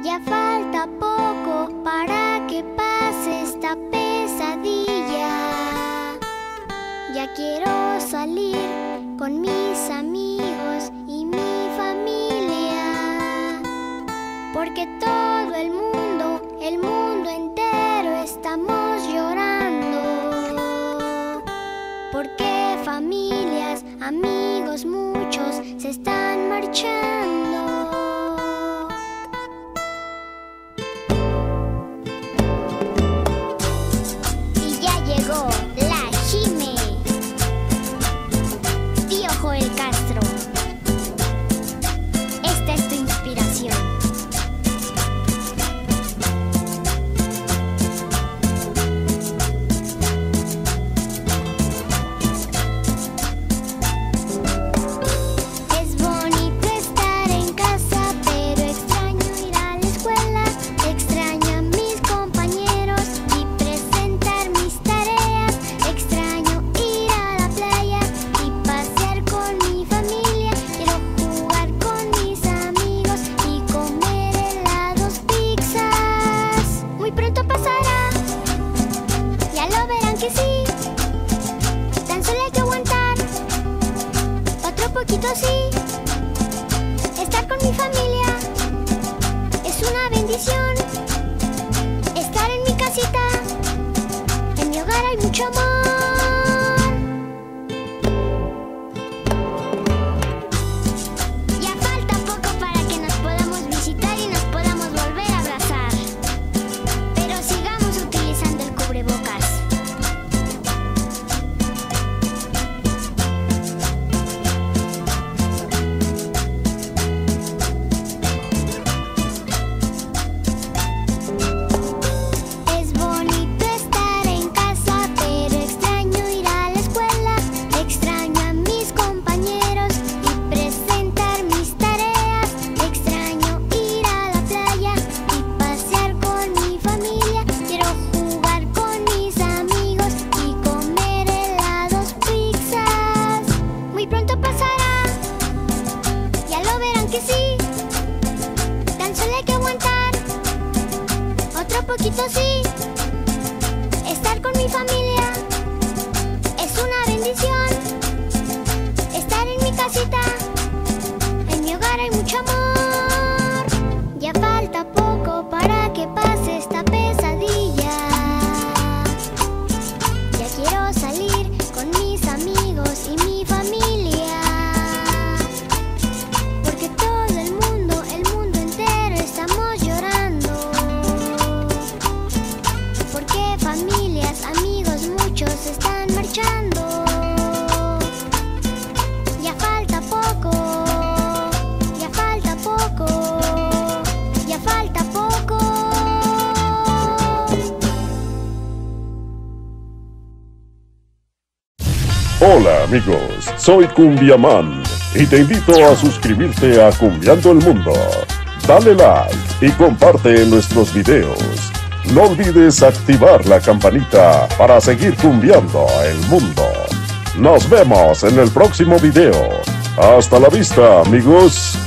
Ya falta poco para que pase esta pesadilla. Ya quiero salir con mis amigos y mi familia, porque todo el mundo entero estamos llorando, porque familias, amigos muchos se están marchando. Y ya llegó la Jime, tío Joel Castro. Esta es tu inspiración. Es bonito estar en casa, pero extraño ir a la escuela. Extraño a mis compañeros y presentar mis tareas. Extraño ir a la playa y pasear con mi familia. Quiero jugar con mis amigos y comer helados, pizzas. Muy pronto pasará, ya lo verán que sí. Tan solo hay que aguantar otro poquito así. Estar con mi familia es una bendición. Estar en mi casita, en mi hogar hay mucho amor. Ya falta poco para que nos podamos visitar y nos podamos volver a abrazar, pero sigamos utilizando el cubrebocas. Es bonito estar en casa, pero extraño ir a la escuela. Extraño a mis compañeros y presentar mis tareas. Extraño ir a la playa y pasear con mi familia. Quiero jugar con mis amigos y comer helados, pizzas. Muy pronto pasará, ya lo verán que sí. Tan solo hay que aguantar otro poquito sí. Estar con mi familia es una bendición. Estar en mi casita, en mi hogar hay mucho amor. Ya falta poco para que pase esta pesadilla. Ya quiero salir con mis amigos y mi familia, porque todo el mundo entero estamos llorando, porque familias, amigos muchos se están marchando. Ya falta poco, ya falta poco, ya falta poco. Hola amigos, soy Cumbiaman y te invito a suscribirte a Cumbiando el Mundo. Dale like y comparte nuestros videos. No olvides activar la campanita para seguir cumbiando el mundo. Nos vemos en el próximo video. Hasta la vista amigos.